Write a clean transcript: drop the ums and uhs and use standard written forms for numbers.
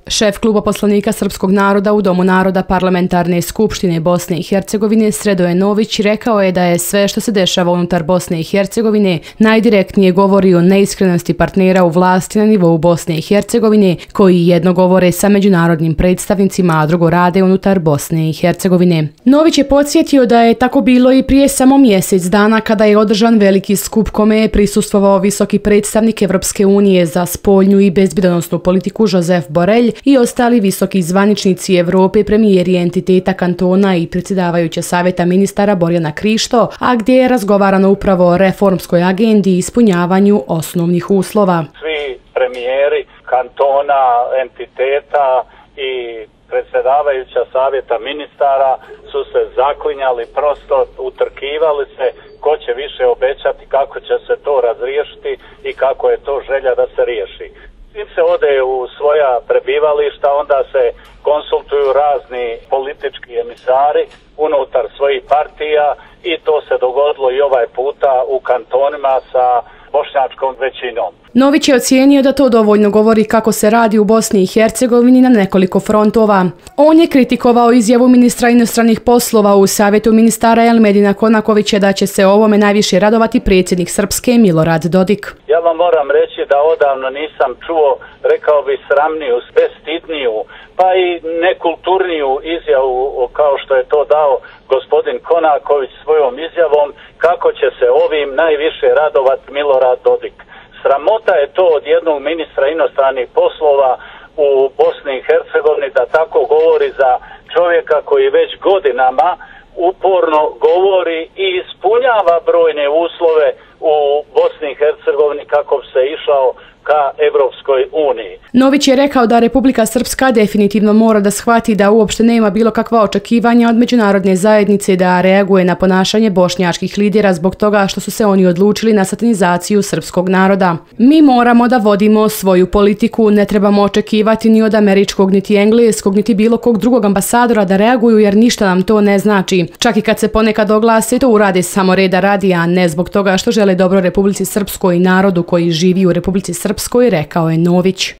Šef kluba poslanika Srpskog naroda u Domu naroda Parlamentarne skupštine Bosne i Hercegovine Sredoje Nović rekao je da je sve što se dešava unutar Bosne i Hercegovine najdirektnije govori o neiskrenosti partnera u vlasti na nivou Bosne i Hercegovine, koji jedno govore sa međunarodnim predstavnicima, a drugo rade unutar Bosne i Hercegovine. Nović je podsjetio da je tako bilo i prije samo mjesec dana kada je održan veliki skup kome je prisustvovao visoki predstavnik Evropske unije za spoljnu i bezbjednosnu politiku Josep Borrell i ostali visoki zvaničnici Evrope, premijeri entiteta kantona i predsjedavajuća savjeta ministara Borjana Krišto, a gdje je razgovarano upravo o reformskoj agendi i ispunjavanju osnovnih uslova. Svi premijeri kantona, entiteta i predsjedavajuća savjeta ministara su se zaklinjali, prosto utrkivali se ko će više obećati, kako će se to razriješiti i kako je to želja da se riješi. Im se ode u svoja prebivališta, onda se konsultuju razni politički emisari unutar svojih partija i to se dogodilo i ovaj puta u kantonima sa bošnjačkom većinom. Nović je ocijenio da to dovoljno govori kako se radi u Bosni i Hercegovini na nekoliko frontova. On je kritikovao izjavu ministra inostranih poslova u savjetu ministara Elmedina Konakovića da će se ovome najviše radovati predsjednik Srpske Milorad Dodik. Ja vam moram reći da odavno nisam čuo, rekao bi, sramniju, bestidniju, pa i nekulturniju izjavu kao što je to dao gospodin Konaković svojom izjavom, kako će se ovim najviše radovati Milorad Dodik. Sramota je to od jednog ministra inostranih poslova u Bosni i Hercegovini da tako govori za čovjeka koji već godinama uporno govori i ispunjava brojne uslove u Bosni i Hercegovini kako bi se išao ka Evropskoj uniji. Nović je rekao da Republika Srpska definitivno mora da shvati da uopšte nema bilo kakva očekivanja od međunarodne zajednice da reaguje na ponašanje bošnjačkih lidera zbog toga što su se oni odlučili na satanizaciju srpskog naroda. Mi moramo da vodimo svoju politiku, ne trebamo očekivati ni od američkog, niti engleskog, niti bilo kog drugog ambasadora da reaguju jer ništa nam to ne znači. Čak i kad se ponekad oglase, to urade samo reda radi, a ne zbog toga što žele dobro Republici Srpskoj i narodu koji živi u Republici Srpskoj, rekao je Nović.